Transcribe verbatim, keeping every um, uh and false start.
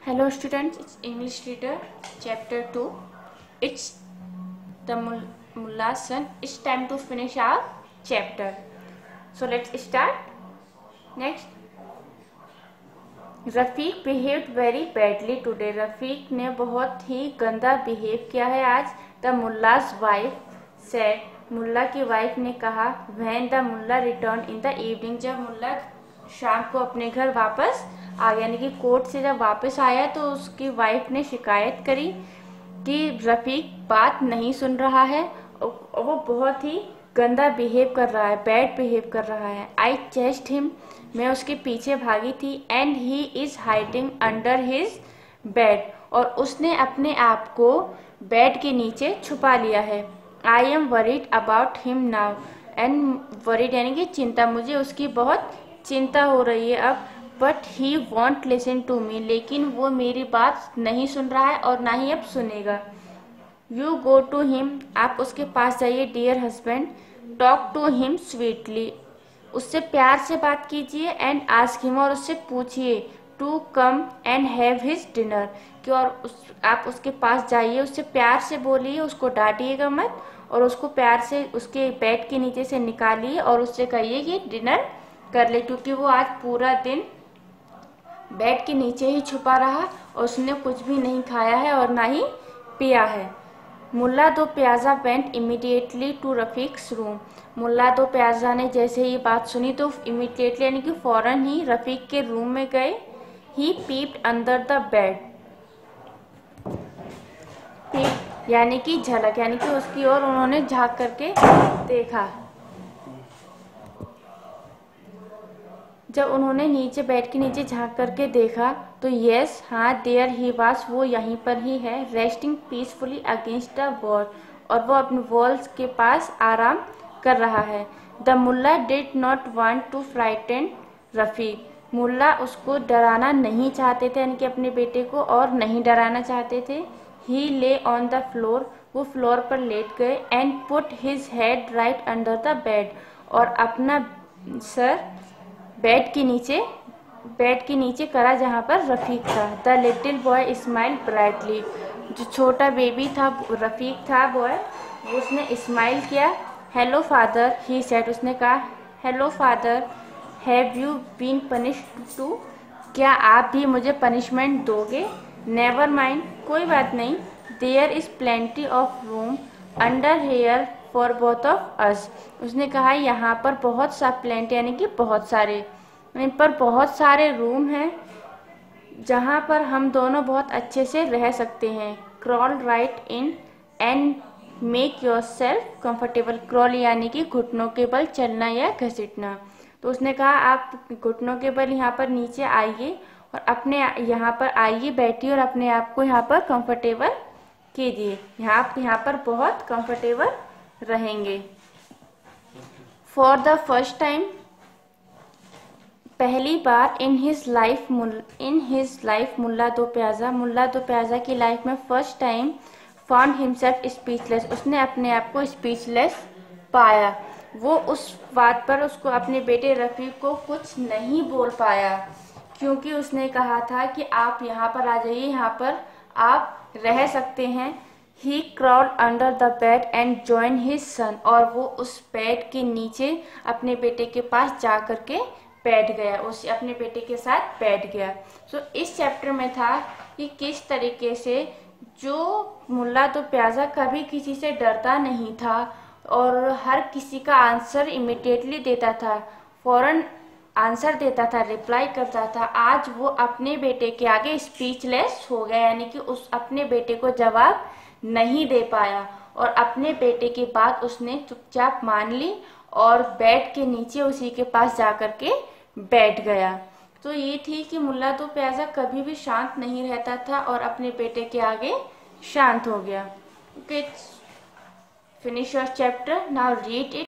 Hello students, it's English reader chapter two. It's the Mullah's son. It's time to finish our chapter. So let's start. Next. Rafiq behaved very badly today. रफ़ीक ने बहुत ही गंदा behave किया है आज. The Mullah's wife said. मुल्ला की wife ने कहा. When the Mullah returned in the evening, जब मुल्ला शाम को अपने घर वापस आ गया, यानी कि कोर्ट से जब वापस आया तो उसकी वाइफ ने शिकायत करी कि रफ़ीक बात नहीं सुन रहा है, वो बहुत ही गंदा बिहेव कर रहा है, बैड बिहेव कर रहा है. आई चेस्ड हिम, मैं उसके पीछे भागी थी. And he is hiding under his bed, और उसने अपने आप को बेड के नीचे छुपा लिया है. I am worried about him now. And worried यानी कि चिंता, मुझे उसकी बहुत चिंता हो रही है अब. But he won't listen to me, लेकिन वो मेरी बात नहीं सुन रहा है और ना ही अब सुनेगा. यू गो टू हिम, आप उसके पास जाइए. Dear husband, talk to him sweetly, उससे प्यार से बात कीजिए. एंड आस्क हिम, और उससे पूछिए. To come and have his dinner, कि और उस, आप उसके पास जाइए, उससे प्यार से बोलिए, उसको डांटिएगा मत, और उसको प्यार से उसके बेड के नीचे से निकालिए और उससे कहिए कि डिनर कर ले, क्योंकि वो आज पूरा दिन बेड के नीचे ही छुपा रहा और उसने कुछ भी नहीं खाया है और ना ही पिया है. Mulla Do Piyaza went immediately to Rafiq's room. Mulla Do Piyaza ने जैसे ही बात सुनी तो इमीडिएटली यानी कि फौरन ही रफ़ीक के रूम में गए. He peeped under the bed, peep यानी कि झलक, यानी कि उसकी ओर उन्होंने झांक करके देखा. जब उन्होंने नीचे बेड के नीचे झांक करके देखा तो यस, हाँ, देयर ही वाज, वो यहीं पर ही है. Resting peacefully against the wall, और वो अपने वॉल्स के पास आराम कर रहा है. The Mulla did not want to frighten Rafiq, Mulla उसको डराना नहीं चाहते थे, यानी कि अपने बेटे को और नहीं डराना चाहते थे. He lay on the floor, वो फ्लोर पर लेट गए. And put his head right under the bed, और अपना सर बेड के नीचे बेड के नीचे करा जहाँ पर रफ़ीक था. The little boy smile brightly, जो छोटा बेबी था, रफ़ीक था बॉय, उसने स्माइल किया. हेलो फादर, ही सेड, उसने कहा hello father. Have you been punished too, क्या आप भी मुझे पनिशमेंट दोगे? नेवर माइंड, कोई बात नहीं. There is plenty of room under here for both of us, उसने कहा यहाँ पर बहुत सा प्लेंट यानी कि बहुत सारे, इन पर बहुत सारे रूम हैं जहाँ पर हम दोनों बहुत अच्छे से रह सकते हैं. Crawl right in and make yourself comfortable. Crawl यानी कि घुटनों के बल चलना या घसीटना. तो उसने कहा आप घुटनों के बल यहाँ पर नीचे आइए और अपने यहाँ पर आइए, बैठिए और अपने आप को यहाँ पर कंफर्टेबल कीजिए. यहाँ आप यहाँ पर बहुत कंफर्टेबल रहेंगे. फॉर द फर्स्ट टाइम, पहली बार in his life in his life Mulla Do Piyaza, Mulla Do Piyaza की लाइफ में first time found himself speechless, उसने अपने आप को स्पीचलेस पाया. वो उस बात पर उसको अपने बेटे रफ़ीक को कुछ नहीं बोल पाया, क्योंकि उसने कहा था कि आप यहाँ पर आ जाइए, यहाँ पर आप रह सकते हैं. He crawled under the bed and joined his son, और वो उस बेड के नीचे अपने बेटे के पास जा करके बैठ गया, उस अपने बेटे के साथ बैठ गया. सो so, इस चैप्टर में था कि किस तरीके से जो मुल्ला तो प्याजा कभी किसी से डरता नहीं था और हर किसी का आंसर इमीडिएटली देता था, फौरन आंसर देता था, रिप्लाई करता था. आज वो अपने बेटे के आगे स्पीचलेस हो गया, यानी कि उस अपने बेटे को जवाब नहीं दे पाया और अपने बेटे की बात उसने चुपचाप मान ली और बेड के नीचे उसी के पास जाकर के बैठ गया. तो ये थी कि मुल्ला तो प्याजा कभी भी शांत नहीं रहता था और अपने बेटे के आगे शांत हो गया. Okay, finish your chapter, now read it.